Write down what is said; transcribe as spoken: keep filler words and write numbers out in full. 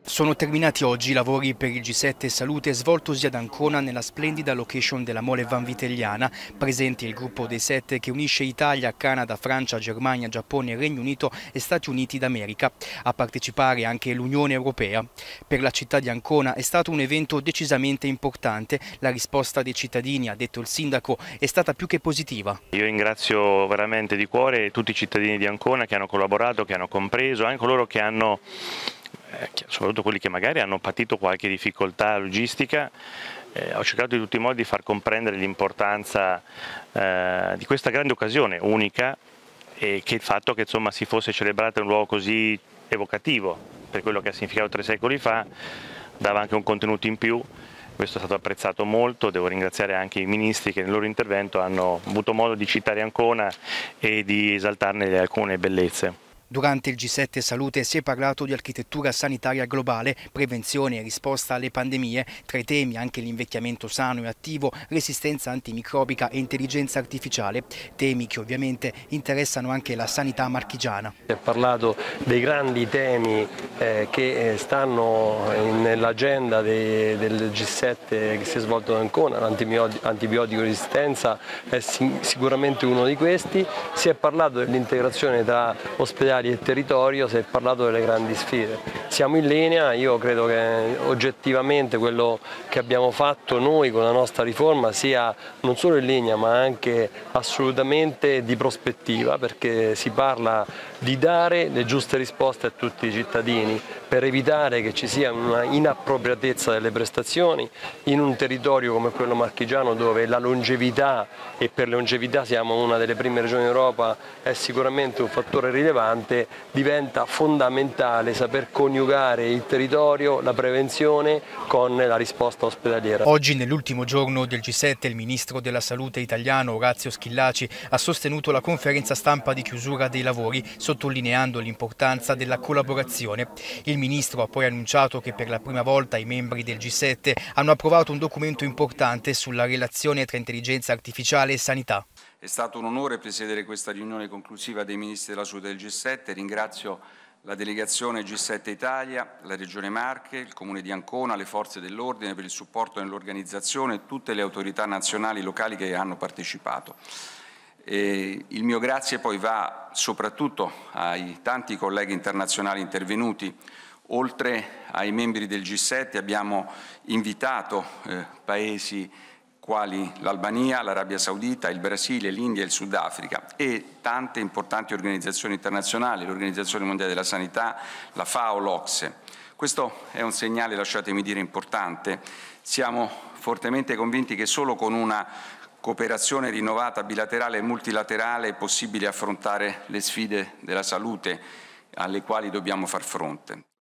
Sono terminati oggi i lavori per il G sette Salute svoltosi ad Ancona nella splendida location della Mole Vanvitelliana. Presente il gruppo dei sette che unisce Italia, Canada, Francia, Germania, Giappone, Regno Unito e Stati Uniti d'America. A partecipare anche l'Unione Europea. Per la città di Ancona è stato un evento decisamente importante. La risposta dei cittadini, ha detto il sindaco, è stata più che positiva. Io ringrazio veramente di cuore tutti i cittadini di Ancona che hanno collaborato, che hanno compreso, anche coloro che hanno soprattutto quelli che magari hanno patito qualche difficoltà logistica. Eh, ho cercato in tutti i modi di far comprendere l'importanza eh, di questa grande occasione unica e che il fatto che insomma, si fosse celebrata in un luogo così evocativo per quello che ha significato tre secoli fa dava anche un contenuto in più. Questo è stato apprezzato molto, devo ringraziare anche i ministri che nel loro intervento hanno avuto modo di citare Ancona e di esaltarne alcune bellezze. Durante il G sette Salute si è parlato di architettura sanitaria globale, prevenzione e risposta alle pandemie, tra i temi anche l'invecchiamento sano e attivo, resistenza antimicrobica e intelligenza artificiale, temi che ovviamente interessano anche la sanità marchigiana. Si è parlato dei grandi temi eh, che stanno nell'agenda del G sette che si è svolto ad Ancona, l'antibiotico resistenza è sicuramente uno di questi, si è parlato dell'integrazione tra ospedali e territorio, si è parlato delle grandi sfide. Siamo in linea, io credo che oggettivamente quello che abbiamo fatto noi con la nostra riforma sia non solo in linea ma anche assolutamente di prospettiva, perché si parla di dare le giuste risposte a tutti i cittadini per evitare che ci sia una inappropriatezza delle prestazioni in un territorio come quello marchigiano dove la longevità, e per longevità siamo una delle prime regioni d'Europa, è sicuramente un fattore rilevante. Diventa fondamentale saper coniugare il territorio, la prevenzione con la risposta ospedaliera. Oggi, nell'ultimo giorno del G sette, il ministro della Salute italiano Orazio Schillaci ha sostenuto la conferenza stampa di chiusura dei lavori, sottolineando l'importanza della collaborazione. Il ministro ha poi annunciato che per la prima volta i membri del G sette hanno approvato un documento importante sulla relazione tra intelligenza artificiale e sanità. È stato un onore presiedere questa riunione conclusiva dei Ministri della Salute del G sette. Ringrazio la delegazione G sette Italia, la Regione Marche, il Comune di Ancona, le Forze dell'Ordine per il supporto nell'organizzazione e tutte le autorità nazionali e locali che hanno partecipato. E il mio grazie poi va soprattutto ai tanti colleghi internazionali intervenuti. Oltre ai membri del G sette abbiamo invitato eh, paesi quali l'Albania, l'Arabia Saudita, il Brasile, l'India e il Sudafrica e tante importanti organizzazioni internazionali, l'Organizzazione Mondiale della Sanità, la FAO, l'Ocse. Questo è un segnale, lasciatemi dire, importante. Siamo fortemente convinti che solo con una cooperazione rinnovata bilaterale e multilaterale è possibile affrontare le sfide della salute alle quali dobbiamo far fronte.